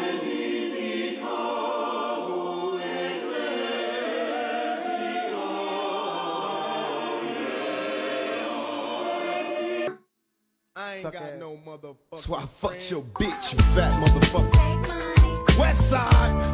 I ain't got no motherfucker. That's why I fucked your bitch, you fat motherfucker. West side.